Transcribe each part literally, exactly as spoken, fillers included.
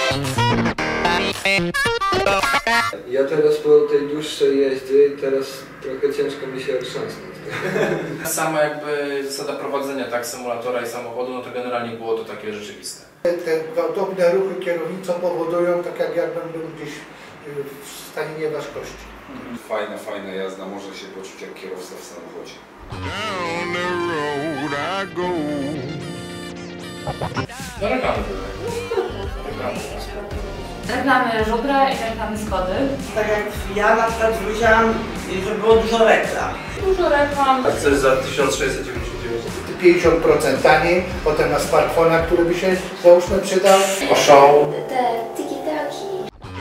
Ja teraz po tej dłuższej jeździe i teraz trochę ciężko mi się otrząsnąć. Sama jakby zasada prowadzenia tak symulatora i samochodu, no to generalnie było to takie rzeczywiste. Te gwałtowne ruchy kierownicą powodują tak jak jakbym był gdzieś w stanie nieważkości. Fajna, fajna jazda, można się poczuć jak kierowca w samochodzie. No reklamy były. Reklamy. Reklamy Żubra i reklamy Skody. Tak jak ja na przykład widziałam, że było dużo reklam. Dużo reklam. Tak coś za tysiąc sześćset dziewięćdziesiąt dziewięć. pięćdziesiąt procent taniej, potem na smartfona, który by się załóżmy przydał. O show. Te tiki-taki.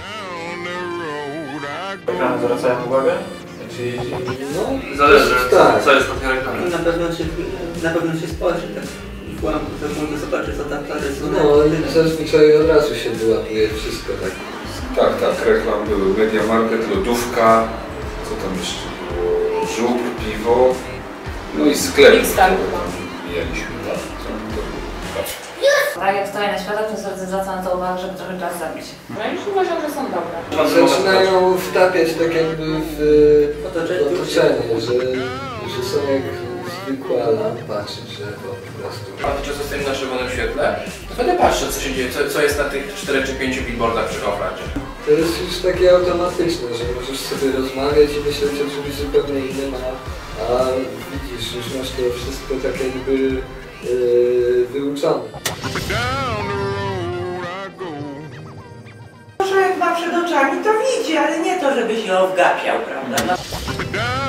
Reklamy zwracają uwagę? Czy No, zależy, tak. co jest taka reklama. Na pewno się, na pewno się spojrzy, tak wkładam, tak mogę zobaczyć, co tam plaży są. No, zazwyczaj od razu się wyłapuje wszystko tak. Tak, tak, reklam były Media Market, lodówka, co tam jeszcze było, żubr, piwo, no i sklep. Mixstar. Mijaliśmy, tak. Tak jak stoję na światach, to serce zwraca na to uwagę, żeby trochę czas zabić. No już uważam, że są dobre. Zaczynają wtapiać tak jakby w otoczenie, że, że są jak zwykła lampa czy drzewo po prostu. A ty często stoimy na czerwonym świetle, to wtedy patrzę, co się dzieje, co, co jest na tych czterech czy pięciu billboardach przy Kauflandzie. To jest już takie automatyczne, że możesz sobie rozmawiać i myśleć o czymś zupełnie innym, a, a widzisz, już masz to wszystko tak jakby yy, wyuczone. Może jak ma przed oczami, to widzi, ale nie to, żeby się owgapiał, prawda? No.